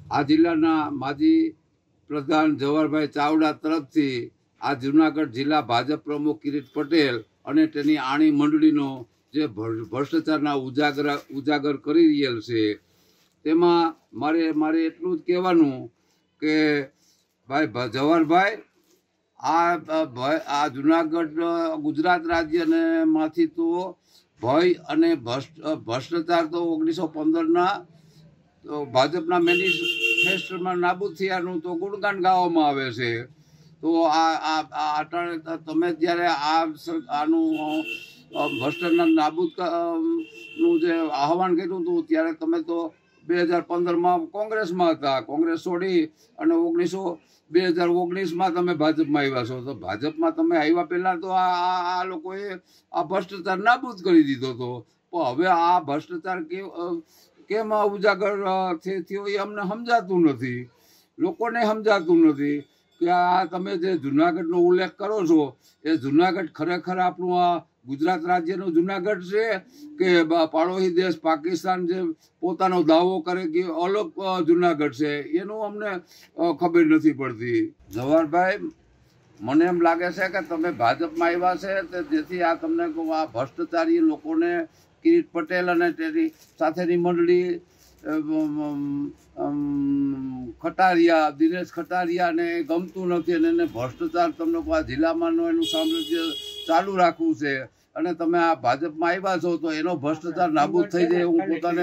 આ જિલ્લાના માજી પ્રધાન જવાહરભાઈ ચાવડા તરફથી આ જૂનાગઢ જિલ્લા ભાજપ પ્રમુખ કિરીટ પટેલ અને તેની આણી મંડળીનો જે ભ્રષ્ટાચારના ઉજાગર કરી રહેલ છે તેમાં મારે એટલું જ કહેવાનું કે ભાઈ જવાહરભાઈ આ જૂનાગઢ ગુજરાત રાજ્યને માંથી તો ભય અને ભ્રષ્ટાચાર તો 1915ના ભાજપના મેનિફેસ્ટોમાં નાબૂદ થયાનું તો ગુણગાન ગાવામાં આવે છે. તો તમે જ્યારે આનું ભ્રષ્ટાચાર નાબૂદ નું જે આહવાન કર્યું હતું ત્યારે તમે તો 2015માં કોંગ્રેસમાં હતા. કોંગ્રેસ છોડી અને 2019માં તમે ભાજપમાં આવ્યા છો. તો ભાજપમાં તમે આવ્યા પહેલા તો આ લોકોએ આ ભ્રષ્ટાચાર નાબૂદ કરી દીધો હતો. પણ હવે આ ભ્રષ્ટાચાર કેમ ઉજાગર થયો એ અમને સમજાતું નથી, લોકોને સમજાતું નથી કે આ તમે જે જુનાગઢનો ઉલ્લેખ કરો છો એ જુનાગઢ ખરેખર આપણું આ ગુજરાત રાજ્યનું જુનાગઢ છે કે પાડોશી દેશ પાકિસ્તાન જે પોતાનો દાવો કરે કે અલગ જુનાગઢ છે, એનું અમને ખબર નથી પડતી. જવાહરભાઈ, મને એમ લાગે છે કે તમે ભાજપમાં આવ્યા છે જેથી આ તમને આ ભ્રષ્ટાચારી લોકોને કિરીટ પટેલ અને તેની સાથેની મંડળી ખટારિયા દિનેશ ખટારિયાને ગમતું નથી અને એને ભ્રષ્ટાચાર તમને આ જિલ્લામાં એનું સામ્રાજ્ય ચાલુ રાખવું છે અને તમે આ ભાજપમાં આવ્યા છો તો એનો ભ્રષ્ટાચાર નાબૂદ થઈ જાય એવું પોતાને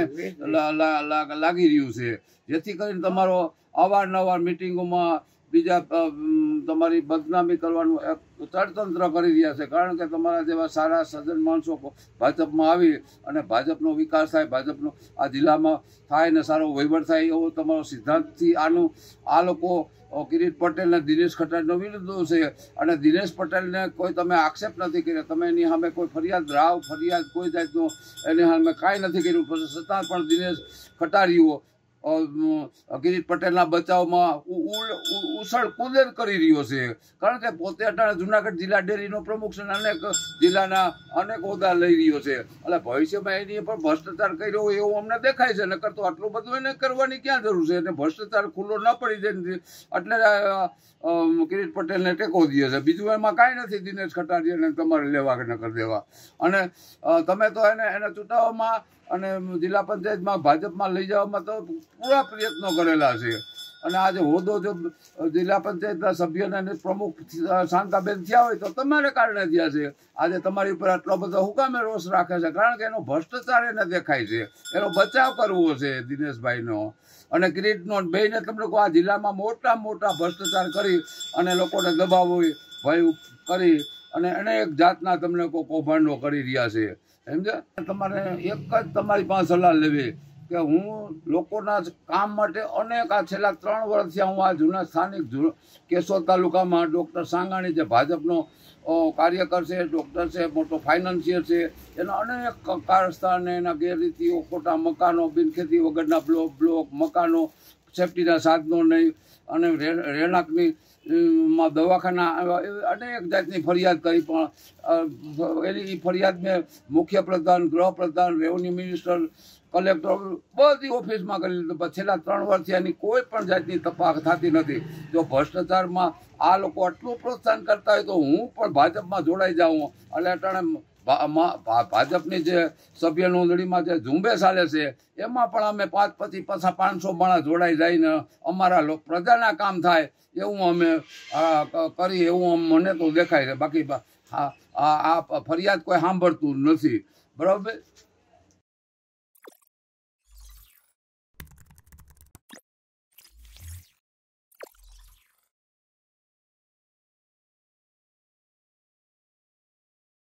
લાગી રહ્યું છે. જેથી કરીને તમારો અવારનવાર મિટિંગોમાં બીજા તમારી બદનામી કરવાનું એક તડતંત્ર કરી રહ્યા છે. કારણ કે તમારા જેવા સારા સજ્જન માણસો ભાજપમાં આવી અને ભાજપનો વિકાસ થાય, ભાજપનો આ જિલ્લામાં થાય ને સારો વહીવટ થાય એવો તમારો સિદ્ધાંતથી આ લોકો કિરીટ પટેલ ને દિનેશ ખટારીનો વિરોધ છે. અને દિનેશ પટેલને કોઈ તમે આક્ષેપ નથી કર્યો, તમે એની સામે કોઈ ફરિયાદ કોઈ જાતનો એની સામે કાંઈ નથી કર્યું, છતાં પણ દિનેશ ખટારીઓ કિરીટ પટેલના બચાવમાં ઉછળ કૂદેર કરી રહ્યો છે. કારણ કે પોતે અત્યારે જુનાગઢ જિલ્લા ડેરીનો પ્રમુખ છે, અનેક જિલ્લાના અનેક હોદ્દા લઈ રહ્યો છે. એટલે ભવિષ્યમાં એની પણ ભ્રષ્ટાચાર કર્યો હોય એવું અમને દેખાય છે. નકર તો આટલું બધું એને કરવાની ક્યાં જરૂર છે? એને ભ્રષ્ટાચાર ખુલ્લો ન પડી જાય એટલે કિરીટ પટેલને ટેકો દે છે. બીજું એમાં કાંઈ નથી દિનેશ ખટારીયાને તમારે લેવા કે ન કરી દેવા. અને તમે તો એને ચૂંટાવવામાં અને જિલ્લા પંચાયતમાં ભાજપમાં લઈ જવામાં તો પૂરા પ્રયત્નો કરેલા છે. અને આજે હોદ્દો જો જિલ્લા પંચાયતના સભ્યને પ્રમુખ શાંતાબેન થયા હોય તો તમારે કારણે થયા છે. આજે તમારી ઉપર આટલો બધો હુકામે રોષ રાખે છે કારણ કે એનો ભ્રષ્ટાચાર એને દેખાય છે, એનો બચાવ કરવો છે દિનેશભાઈનો અને કિરીટનો. બેને તમને આ જિલ્લામાં મોટા ભ્રષ્ટાચાર કરી અને લોકોને દબાવો ભય કરી અને અનેક જાતના તમને કૌભાંડો કરી રહ્યા છે. સમજ્યા? તમારે એક જ તમારી પાસે સલાહ લેવી કે હું લોકોના કામ માટે અનેક આ છેલ્લા 3 વર્ષથી હું આ જૂના સ્થાનિક કેશોદ તાલુકામાં ડૉક્ટર સાંગાણી જે ભાજપનો કાર્યકર છે, ડૉક્ટર છે, મોટો ફાઇનાન્સિયર છે, એના અનેક કારસ્તાન એના ગેરરીતિઓ, ખોટા મકાનો, બિનખેતી વગરના બ્લોક મકાનો, સેફટીના સાધનો નહીં અને રહેણાંકની માં દવાખાના અનેક જાતની ફરિયાદ કરી. પણ એની ફરિયાદ મેં મુખ્ય પ્રધાન, ગૃહ પ્રધાન, રેવન્યુ મિનિસ્ટર, કલેક્ટર બધી ઓફિસમાં કરી લીધું. છેલ્લા 3 વર્ષથી એની કોઈ પણ જાતની તપાસ થતી નથી. જો ભ્રષ્ટાચારમાં આ લોકો આટલું પ્રોત્સાહન કરતા હોય તો હું પણ ભાજપમાં જોડાઈ જાઉં. એટલે અટાણે ભાજપની જે સભ્ય નોંધણીમાં જે ઝુંબેશ ચાલે છે એમાં પણ અમે 500 માણસ જોડાઈ જઈને અમારા પ્રજાના કામ થાય એવું અમે કરી એવું મને તો દેખાય છે. બાકી આ ફરિયાદ કોઈ સાંભળતું નથી. બરાબર.